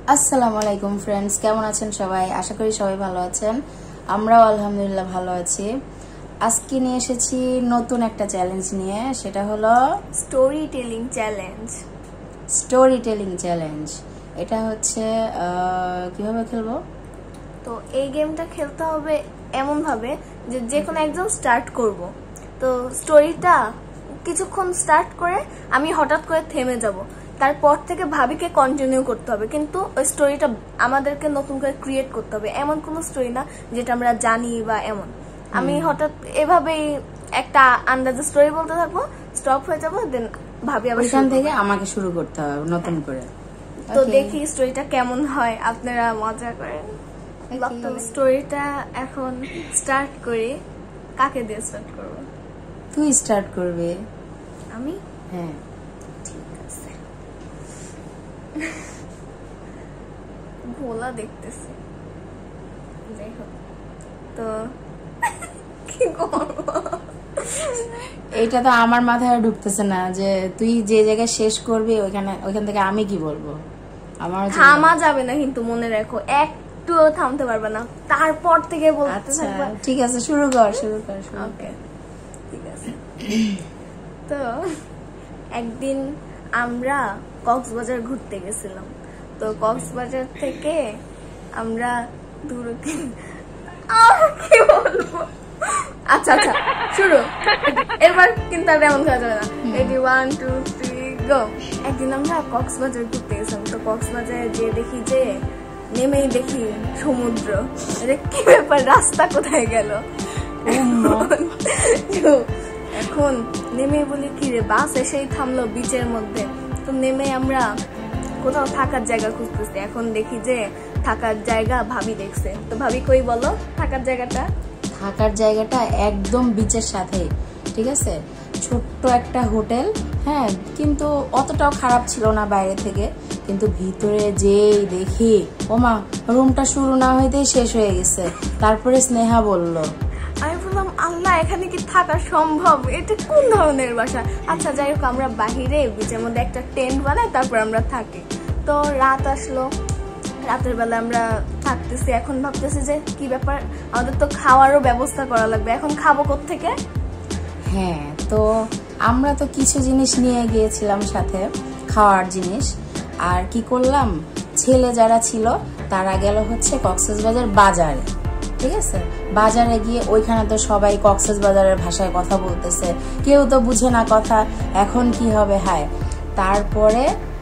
আসসালামু আলাইকুম ফ্রেন্ডস, কেমন আছেন সবাই? আশা করি সবাই ভালো আছেন। আমরাও আলহামদুলিল্লাহ ভালো আছি। আজকে নিয়ে এসেছি নতুন একটা চ্যালেঞ্জ নিয়ে, সেটা হলো স্টোরি টেলিং চ্যালেঞ্জ। এটা হচ্ছে কিভাবে খেলবো? তো এই গেমটা খেলতে হবে এমন ভাবে যে কোনো একজন স্টার্ট করব, তো স্টোরিটা কিছুক্ষণ স্টার্ট করে আমি হঠাৎ করে থেমে যাব, তারপর থেকে ভাবিকে কন্টিনিউ করতে হবে, কিন্তু ওই স্টোরিটা আমাদেরকে নতুন করে ক্রিয়েট করতে হবে। এমন কোনো স্টোরি না যেটা আমরা জানি বা এমন। আমি হঠাৎ এভাবেই একটা আন্দাজে স্টোরি বলতে থাকবো, স্টপ হয়ে যাবো, দেন ভাবি আবার ওইখান থেকে আমাকে শুরু করতে হবে নতুন করে। তো দেখি স্টোরিটা কেমন হয়, আপনারা মজা করেন। তো স্টোরিটা এখন স্টার্ট করি। কাকে দিয়ে স্টার্ট করব? তুই স্টার্ট করবি। আমি? হ্যাঁ ঠিক আছে। ভোলা দেখতেছি, যাই হোক। তো কি করবো? এইটা তো আমার মাথায় ঢুকতেছে না যে তুই যে জায়গায় শেষ করবি ওইখান থেকে আমি কি বলবো। আমার থামা যাবে না কিন্তু, মনে রাখো একটুও থামতে পারবে না, তারপর থেকে বলতে থাকবে। ঠিক আছে, শুরু কর। ওকে, ঠিক আছে। তো একদিন আমরা কক্সবাজার ঘুরতে গেছিলাম। তো কক্সবাজার থেকে আমরা দূরে কি বলবো, আচ্ছা শুরু। এবার কিন্তু আর এমন খেলা যাবে না। Ready, 1 2 3 go. একদিন আমরা কক্সবাজার ঘুরতে গেছিলাম। তো কক্সবাজারে গিয়ে দেখি যে নেমেই দেখি সমুদ্র। কি ব্যাপার, রাস্তা কোথায় গেল? এখন নেমে বলি কি রে, বাস এসেই থামলো বিচের মধ্যে। তো নেমে আমরা কোথাও থাকার জায়গা খুঁজতেছি। এখন দেখি যে থাকার জায়গা ভাবি দেখছে। তো ভাবি কই বলো থাকার জায়গাটা? থাকার জায়গাটা একদম বিচের সাথে, ঠিক আছে, ছোট্ট একটা হোটেল। হ্যাঁ, কিন্তু অতটাও খারাপ ছিল না বাইরে থেকে, কিন্তু ভিতরে যেই দেখি ওমা, রুমটা শুরু না হইতেই শেষ হয়ে গেছে। তারপরে স্নেহা বলল, আমি বললাম আল্লাহ, এখানে কি থাকা সম্ভব? এটা কোন ধরনের বাসা? আচ্ছা যাই হোক, আমরা বাহিরে বিচের মধ্যে একটা টেন্ট বানাই, তারপর আমরা থাকি। তো রাত আসলো, রাতের বেলা আমরা থাকতেছি। এখন ভাবতেছি যে কি ব্যাপার, আমাদের তো খাওয়ারও ব্যবস্থা করা লাগবে। এখন খাবো কোত্থেকে? হ্যাঁ, তো আমরা তো কিছু জিনিস নিয়ে গিয়েছিলাম সাথে, খাওয়ার জিনিস। আর কি করলাম, ছেলে যারা ছিল তারা গেল হচ্ছে কক্সবাজার বাজারে, ঠিক আছে। বাজারে গিয়ে ওইখানে তো সবাই কক্সবাজারের ভাষায় কথা বলতেছে, কেউ তো বুঝে না কথা। এখন কি হবে, হায়। তারপরে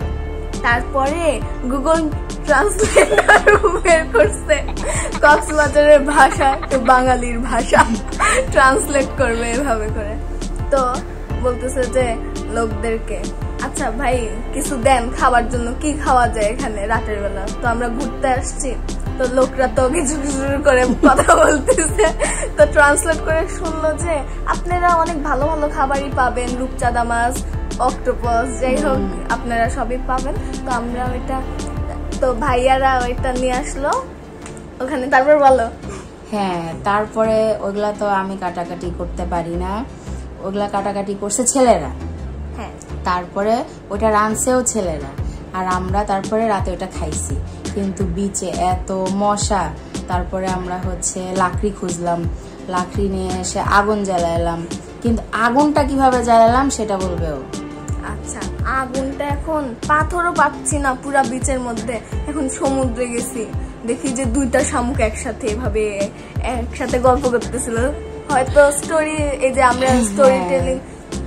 গুগল ট্রান্সলেটর বের করছে, কক্সবাজারের ভাষা তো বাঙালির ভাষা ট্রান্সলেট করবে এভাবে করে। তো বলতেছে যে লোকদেরকে, আচ্ছা ভাই কিছু দেন খাবার জন্য, কি খাওয়া যায় এখানে রাতের বেলা? তো আমরা ঘুরতে আসছি, তো লোকরা তো কিছু করে কথা বলতেছে। তো ট্রান্সলেট করে শুনলো যে আপনারা অনেক ভালো ভালো খাবারই পাবেন, রূপচাঁদা মাছ, অক্টোপাস, যাই হোক আপনারা সবই পাবেন। তো আমরা ওইটা, তো ভাইয়ারা ওইটা নিয়ে আসলো ওখানে। তারপর বলো। হ্যাঁ, তারপরে ওগুলা তো আমি কাটাকাটি করতে পারি না, ওগুলা কাটাকাটি করছে ছেলেরা। হ্যাঁ, তারপরে ওটা রাঁধছেও ছেলেরা, আর আমরা তারপরে রাতে ওটা খাইছি। কিন্তু বিচে এত মশা, তারপরে আমরা হচ্ছে লাকড়ি খুঁজলাম, লাকড়ি নিয়ে এসে আগুন জ্বালাইলাম। কিন্তু আগুনটা কিভাবে জ্বালালাম সেটা বলবে ও। আচ্ছা, আগুনটা এখন পাথরও পাচ্ছি না পুরা বিচের মধ্যে। এখন সমুদ্রে গেছি, দেখি যে দুইটা শামুক একসাথে গল্প করতেছিল। হয়তো স্টোরি, এই যে আমরা স্টোরি টেলিং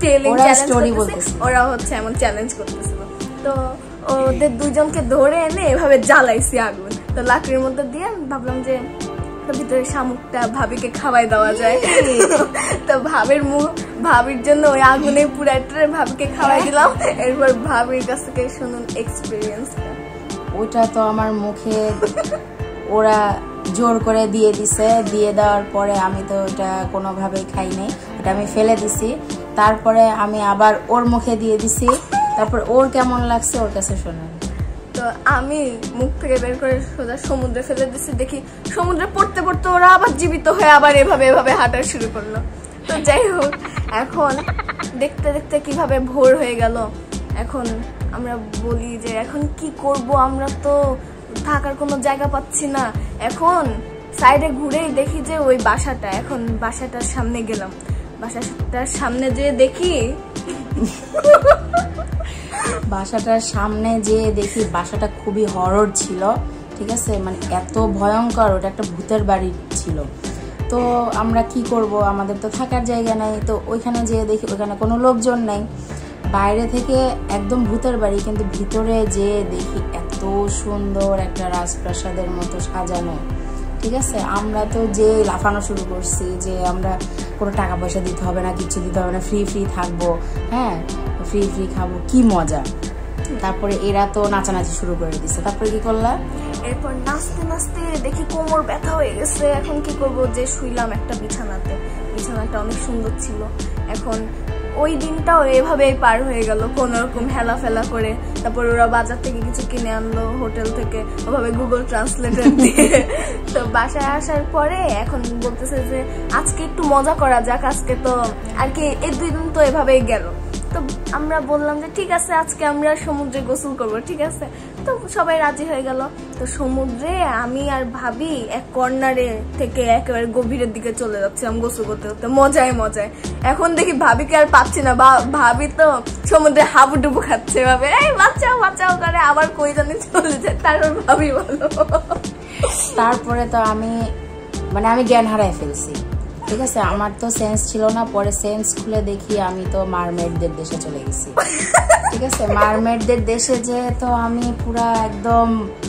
ওরা হচ্ছে এমন চ্যালেঞ্জ করতেছিল। তো ওদের দুইজনকে ধরে এনে এভাবে জ্বালাইছি আগুন। তো লাকড়ির মধ্যে দিয়ে ভাবলাম যে ভিতরে শামুকটা ভাবিকে খাওয়াই দেওয়া যায়। তো ভাবির জন্য ওই আগুনে পুরাটা ভাবিকে খাওয়াই দিলাম। এরপর ভাবির কাছ থেকে শুনুন এক্সপিরিয়েন্সটা। ওইটা তো আমার মুখে ওরা জোর করে দিয়ে দিছে, দিয়ে দেওয়ার পরে আমি তো ওটা কোনোভাবেই খাই নাই, ওটা আমি ফেলে দিছি। তারপরে আমি আবার ওর মুখে দিয়ে দিছি, তারপর ওর কেমন লাগছে ওর কাছে শোনেন। তো আমি মুখ থেকে বের করে সোজা সমুদ্রে ফেলে দিচ্ছি। দেখি সমুদ্রে পড়তে পড়তে ওরা আবার জীবিত হয়ে আবার এভাবে হাঁটা শুরু করলো। তো যাই হোক, এখন দেখতে দেখতে কিভাবে ভোর হয়ে গেল। এখন আমরা বলি যে এখন কি করব, আমরা তো থাকার কোনো জায়গা পাচ্ছি না। এখন সাইডে ঘুরেই দেখি যে ওই বাসাটা, এখন বাসাটার সামনে গেলাম, বাসাটার সামনে যেয়ে দেখি বাসাটা খুবই হরর ছিল, ঠিক আছে, মানে এত ভয়ঙ্কর, ওটা একটা ভূতের বাড়ি ছিল। তো আমরা কি করব, আমাদের তো থাকার জায়গা নাই, তো ওইখানে যেয়ে দেখি ওইখানে কোনো লোকজন নাই, বাইরে থেকে একদম ভূতের বাড়ি, কিন্তু ভিতরে যেয়ে দেখি এত সুন্দর একটা রাজপ্রাসাদের মতো সাজানো, ঠিক আছে। আমরা তো যে লাফানো শুরু করছি যে আমরা কোনো টাকা পয়সা দিতে হবে না, কিছু দিতে হবে না, ফ্রি থাকবো, হ্যাঁ, ফ্রি খাবো, কি মজা। তারপরে এরা তো নাচানাচি শুরু করে দিচ্ছে। তারপরে কি করলা? এরপর নাচতে নাচতে দেখি কোমর ব্যথা হয়ে গেছে। এখন কি করব, যে শুইলাম একটা বিছানাতে, বিছানাটা অনেক সুন্দর ছিল। এখন ওই দিনটাও এভাবেই পার হয়ে গেল কোন রকম হেলা ফেলা করে। তারপর ওরা বাজার থেকে কিছু কিনে আনলো, হোটেল থেকে, ওভাবে গুগল ট্রান্সলেটর দিয়ে। তো বাসায় আসার পরে এখন বলতেছে যে আজকে একটু মজা করা যাক, আজকে তো আর কি এই 2 দিন তো এভাবেই গেল। তো আমরা বললাম যে ঠিক আছে আজকে আমরা সমুদ্রে গোসল করব, ঠিক আছে। তো সবাই রাজি হয়ে গেল। তো সমুদ্রে আমি আর ভাবি এক কর্নারে থেকে একেবারে গভীরের দিকে চলে যাচ্ছিলাম গোসল করতে করতে, মজায়। এখন দেখি ভাবিকে আর পাচ্ছি না, ভাবি তো সমুদ্রে হাবুডুবু খাচ্ছে, ভাবে এই বাঁচাও করে আবার কই জানি চলে যায়। তারপর ভাবি বলো, তারপরে তো আমি জ্ঞান হারাই ফেলছি, ঠিক আছে। আমার তো সেন্স ছিল না, পরে সেন্স খুলে দেখি আমি তো মারমেডদের দেশে চলে গেছি, ঠিক আছে। মারমেডদের দেশে যে তো আমি পুরা একদম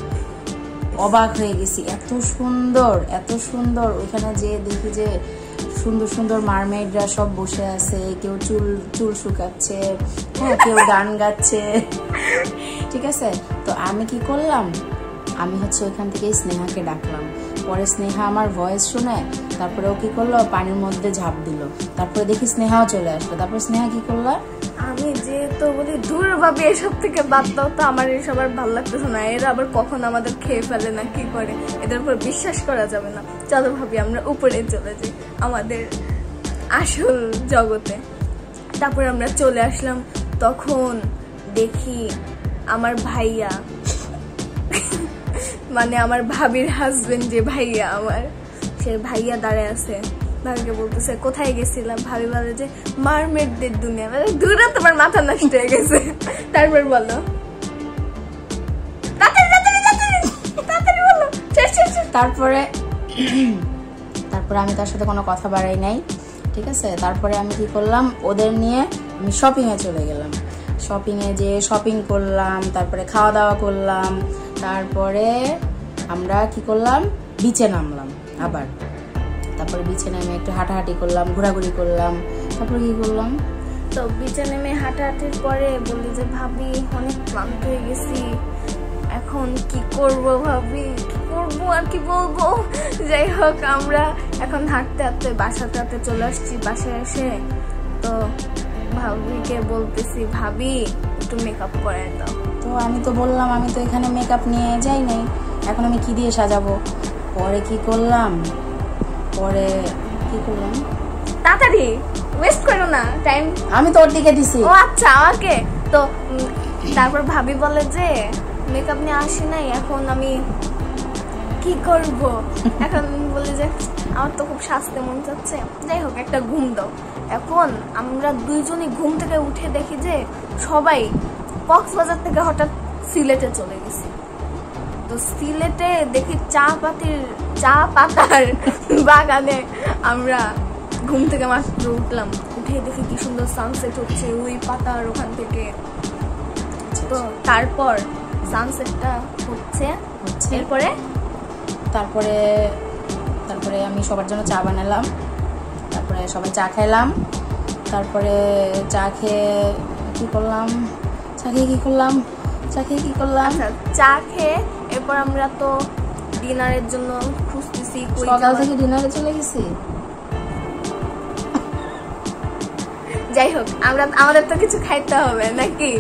অবাক হয়ে গেছি, এত সুন্দর। ওইখানে যে দেখি যে সুন্দর মারমেডরা সব বসে আছে, কেউ চুল শুকাচ্ছে, হ্যাঁ, কেউ গান গাচ্ছে, ঠিক আছে। তো আমি কি করলাম, আমি ওইখান থেকে স্নেহাকে ডাকলাম। পরে স্নেহা আমার ভয়েস শুনে তারপরে ও কি করলো, পানির মধ্যে ঝাঁপ দিল। তারপরে দেখি স্নেহাও চলে আসলো। তারপর স্নেহা কি করলো, আমি যে তো বলি দূর ভাবি এসব থেকে বাদ দাও তো, আমার এসব আর ভালো লাগতেছে না, এরা আবার কখন আমাদের খেয়ে ফেলে না কি করে, এদের উপর বিশ্বাস করা যাবে না। চলো ভাবি আমরা উপরে চলে যাই আমাদের আসল জগতে। তারপর আমরা চলে আসলাম। তখন দেখি আমার ভাইয়া, মানে আমার ভাবির হাজবেন্ড, যে ভাইয়া আমার, সে ভাইয়া দাঁড়ায় আছে। ভাবিকে বলতেছে কোথায় গেছিলাম, ভাবি বলে যে মারমেডদের দুনিয়া। দূরে তোমার মাথা নষ্ট হয়ে গেছে। তারপর বলো তাড়াতাড়ি বলো। তারপরে আমি তার সাথে কোনো কথা বাড়াই নাই, ঠিক আছে। তারপরে আমি কি করলাম, ওদের নিয়ে আমি শপিং এ চলে গেলাম। শপিং এ যে শপিং করলাম, তারপরে খাওয়া দাওয়া করলাম। তারপরে আমরা কি করলাম, বিচে নামলাম আবার। তারপরে বিচে নেমে একটু হাঁটাহাঁটি করলাম, ঘোরাঘুরি করলাম। তারপরে কি করলাম, তো বিচে নেমে হাঁটাহাঁটির পরে বললি যে ভাবি অনেক ক্লান্ত হয়ে গেছি, এখন কি করব ভাবি, কি করবো আর কি বলবো। যাই হোক আমরা এখন হাঁটতে হাঁটতে বাসাতে চলে আসছি। বাসায় এসে তো ভাবিকে বলতেছি ভাবি একটু মেকআপ করে দাও। তো আমি তো বললাম আমি তো এখানে মেকআপ নিয়ে যাই নাই, এখন আমি কি দিয়ে সাজাবো। পরে কি করলাম, তাড়াতাড়ি ওয়েস্ট করো না টাইম, আমি তো ওর দিকে দিছি। ও আচ্ছা আমাকে তো। তারপর ভাবি বলে যে মেকআপ নিয়ে আসি নাই, এখন আমি কি করব। এখন বলি যে আমার তো খুব সাজতে মন চাচ্ছে, যাই হোক একটা ঘুম দাও। এখন আমরা দুইজনই ঘুম থেকে উঠে দেখি যে সবাই কক্সবাজার থেকে হঠাৎ সিলেটে চলে গেছি। তো সিলেটে দেখি চা পাতার বাগানে আমরা ঘুম থেকে মাত্র উঠলাম, উঠে দেখি কি সুন্দর সানসেট হচ্ছে ওই পাতার ওখান থেকে। তো তারপর সানসেটটা হচ্ছে তারপরে আমি সবার জন্য চা বানালাম। তারপরে সবাই চা খাইলাম। তারপরে চা খেয়ে কি করলাম, চা খেয়ে এরপর আমরা তো ডিনারের জন্য খুঁজতেছি। সকাল থেকে ডিনারে চলে গেছি। যাই হোক আমাদের তো কিছু খাইতে হবে নাকি,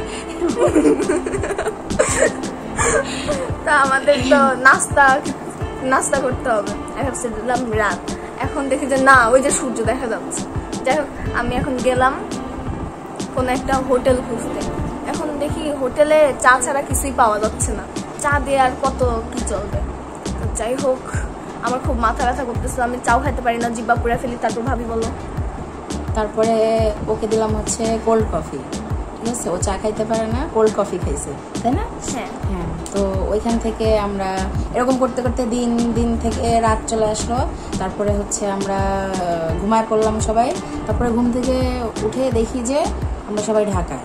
তো আমাদের তো নাস্তা করতে হবে। ভাবছিলাম রাত, এখন দেখি যে না ওই যে সূর্য দেখা যাচ্ছে। যাই হোক আমি এখন গেলাম কোন একটা হোটেল খুঁজতে। এখন দেখি হোটেলে চা ছাড়া কিছুই পাওয়া যাচ্ছে না, চা দিয়ে আর কত কি চলবে। তো যাই হোক, আমার খুব মাথা ব্যথা করতেছিল, আমি চাও খাইতে পারি না, জিব্বা পুরা ফেলি। তারপর ভাবি বলো, তারপরে ওকে দিলাম হচ্ছে কোল্ড কফি, ঠিক আছে? ও চা খাইতে পারে না, কোল্ড কফি খাইছে, তাই না? হ্যাঁ হ্যাঁ। তো ওইখান থেকে আমরা এরকম করতে করতে দিন থেকে রাত চলে আসলো। তারপরে হচ্ছে আমরা ঘুমায় পড়লাম সবাই। তারপরে ঘুম থেকে উঠে দেখি যে আমরা সবাই ঢাকায়।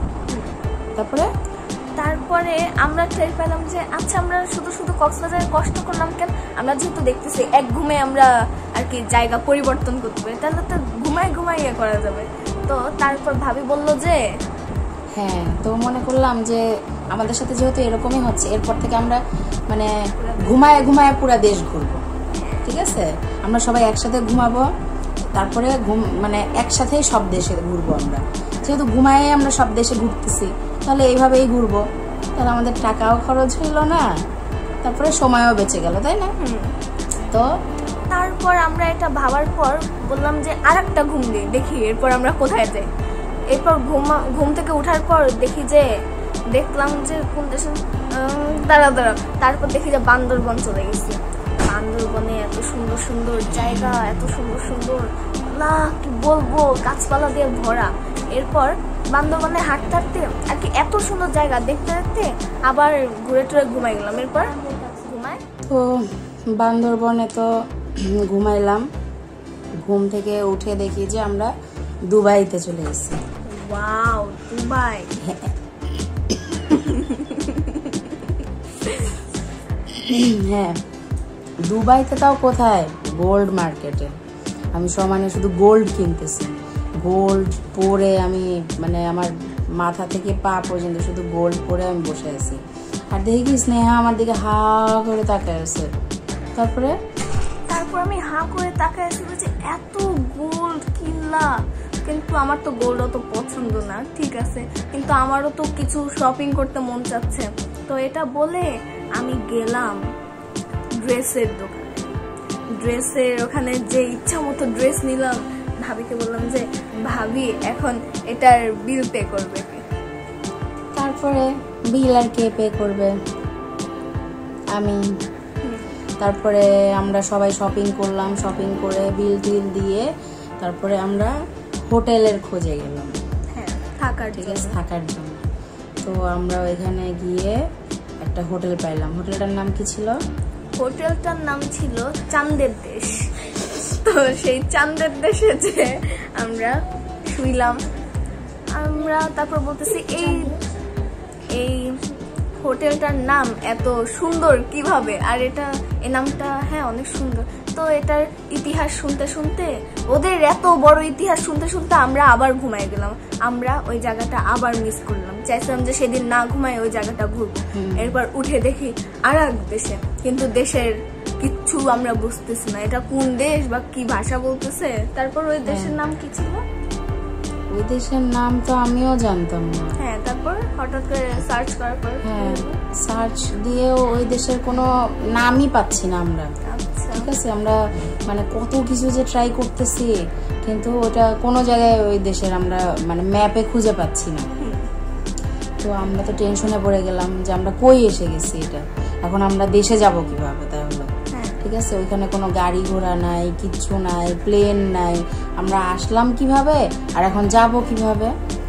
তারপরে আমরা টের পেলাম যে আচ্ছা আমরা শুধু কক্সবাজারে কষ্ট করলাম কেন, আমরা যেহেতু দেখতেছি এক ঘুমে আমরা আর কি জায়গা পরিবর্তন করতে পারি, তাহলে তো ঘুমায় ইয়ে করা যাবে। তো তারপর ভাবি বললো যে হ্যাঁ, তো মনে করলাম যে আমাদের সাথে যেহেতু এরকমই হচ্ছে, এরপর থেকে আমরা মানে ঘুমায় পুরা দেশ ঘুরবো, ঠিক আছে? আমরা সবাই একসাথে ঘুমাবো, তারপরে মানে একসাথেই সব দেশে ঘুরবো। আমরা যেহেতু ঘুমায় আমরা সব দেশে ঘুরতেছি, তাহলে এইভাবেই ঘুরবো, তাহলে আমাদের টাকাও খরচ হইলো না, তারপরে সময়ও বেঁচে গেল, তাই না? তো তারপর আমরা এটা ভাবার পর বললাম যে আর একটা ঘুম দিই, দেখি এরপর আমরা কোথায় যাই। এরপর ঘুম থেকে উঠার পর দেখলাম যে কোন দেশে দাঁড়া তারপর দেখি যে বান্দরবন চলে গেছি। বান্দরবনে এত সুন্দর জায়গা, এত সুন্দর না কি বলবো, গাছপালা দিয়ে ভরা। এরপর বান্দরবনে হাঁটতে আর কি এত সুন্দর জায়গা দেখতে আবার ঘুরে টুরে ঘুমাই গেলাম। এরপর তো বান্দরবনে তো ঘুমাইলাম, ঘুম থেকে উঠে দেখি যে আমরা দুবাইতে চলে এসেছি। Wow, Dubai! হ্যাঁ, দুবাইতে তাও কোথায়, গোল্ড মার্কেটে। আমি সমানে শুধু গোল্ড কিনতেছি, গোল্ড পরে আমি মানে আমার মাথা থেকে পা পর্যন্ত শুধু গোল্ড পরে আমি বসে আছি। আর দেখি কি স্নেহা আমার দিকে হা করে তাকায় আছে। তারপর আমি হা করে তাকায় আছি যে এত গোল্ড কিনলা, কিন্তু আমার তো গোল্ড অত পছন্দ না, ঠিক আছে, কিন্তু আমারও তো কিছু শপিং করতে মন চাচ্ছে। তো এটা বলে আমি গেলাম ড্রেসের দোকানে, ড্রেসের ওখানে যে ইচ্ছা মতো ড্রেস নিলাম। ভাবিকে বললাম যে ভাবি এখন এটার বিল পে করবে। তারপরে বিল আর কে পে করবে? আমি। তারপরে আমরা সবাই শপিং করলাম, শপিং করে বিল টিল দিয়ে তারপরে আমরা হোটেলের খোঁজে গেলাম, হ্যাঁ, থাকার জন্য। তো আমরা ওইখানে গিয়ে একটা হোটেল পাইলাম। হোটেলটার নাম কি ছিল? হোটেলটার নাম ছিল চাঁদের দেশ। তো সেই চাঁদের দেশে যে আমরা শুইলাম। আমরা তারপর বলতেছি এই হোটেলটার নাম এত সুন্দর কিভাবে, আর এই নামটা হ্যাঁ অনেক সুন্দর। তো এটার ইতিহাস শুনতে ওদের এত বড় ইতিহাস শুনতে আমরা আবার ঘুমাই গেলাম। আমরা ওই জায়গাটা আবার মিস করলাম, চাইছিলাম যে সেদিন না ঘুমাই ওই জায়গাটা ঘুরবো। এরপর উঠে দেখি আর এক দেশে, কিন্তু দেশের কিচ্ছু আমরা বুঝতেছি না, এটা কোন দেশ বা কি ভাষা বলতেছে। তারপর ওই দেশের নাম কি ছিল? ওই দেশের নাম তো আমিও জানতাম না। হ্যাঁ, তারপর হঠাৎ করে সার্চ করার পর সার্চ দিয়েও ওই দেশের কোনো নামই পাচ্ছি না আমরা। ঠিক আছে, আমরা মানে কত কিছু যে ট্রাই করতেছি, কিন্তু ওটা কোনো জায়গায় ওই দেশের আমরা মানে ম্যাপে খুঁজে পাচ্ছি না। তো আমরা তো টেনশনে পড়ে গেলাম যে আমরা কই এসে গেছি, এটা এখন আমরা দেশে যাব কিভাবে? তাহলে ঠিক আছে, ওইখানে কোনো গাড়ি ঘোড়া নাই, কিচ্ছু নাই, প্লেন নাই, আমরা আসলাম কিভাবে আর এখন যাব কিভাবে?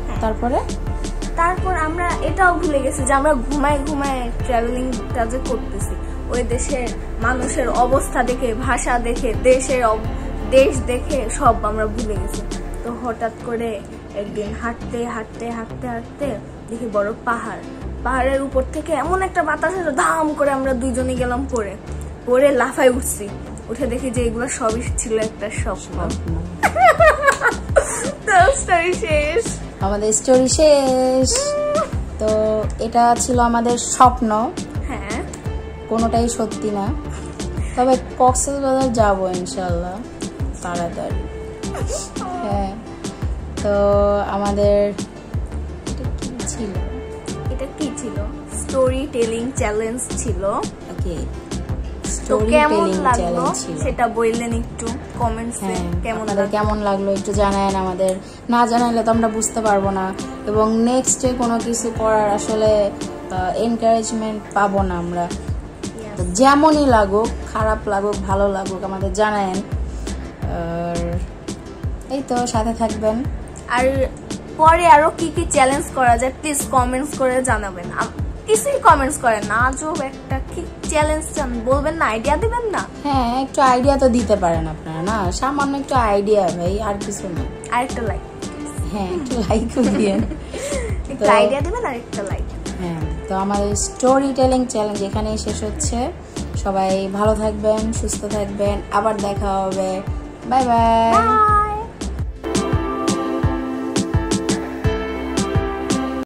তারপর আমরা এটাও ভুলে গেছি যে আমরা ঘুমায় ট্রাভেলিংটা যে করতেছি, ওই দেশের মানুষের অবস্থা দেখে, ভাষা দেখে, দেশ দেখে সব আমরা ভুলে গেছি। তো হঠাৎ করে একদিন হাঁটতে দেখি বড় পাহাড়ের উপর থেকে এমন একটা বাতাস এলো, ধাম করে আমরা দুইজনে গেলাম পরে লাফায় উঠছি। উঠে দেখি যে এগুলো সবই ছিল একটা স্বপ্ন। আমাদের স্টোরি শেষ। তো এটা ছিল আমাদের স্বপ্ন, হ্যাঁ, কোনোটাই সত্যি না। তবে কক্সবাজার যাবো ইনশাল্লাহ তাড়াতাড়ি। হ্যাঁ, তো আমাদের এটা কি ছিল? স্টোরি টেলিং চ্যালেঞ্জ ছিল। ওকে, স্টোরি টেলিং চ্যালেঞ্জ ছিল, সেটা বললেন একটু কমেন্টসে কেমন লাগলো একটু জানায়েন আমাদের। না জানাইলে তো আমরা বুঝতে পারবো না, এবং নেক্সটে কোনো কিছু করার আসলে এনকারেজমেন্ট পাবো না আমরা। যেমনই লাগুক, খারাপ লাগুক ভালো লাগুক, আমাদের জানায়েন। আর এই তো সাথে থাকবেন। আর পরে আরো কি কি চ্যালেঞ্জ করা যায় প্লিজ কমেন্টস করে জানাবেন। কিছুই কমেন্টস করেন না, আজও একটা কি চ্যালেঞ্জ চান বলবেন না, আইডিয়া দিবেন না? হ্যাঁ, একটু আইডিয়া তো দিতে পারেন আপনারা, না সামান্য একটু আইডিয়া ভাই, আর কিছু না। আরেকটা লাইক, হ্যাঁ একটু লাইকও দিয়েন, একটু আইডিয়া দিবেন আর একটা লাইক। হ্যাঁ, তো আমাদের স্টোরি টেলিং চ্যালেঞ্জ এখানেই শেষ হচ্ছে। সবাই ভালো থাকবেন, সুস্থ থাকবেন, আবার দেখা হবে। Bye by.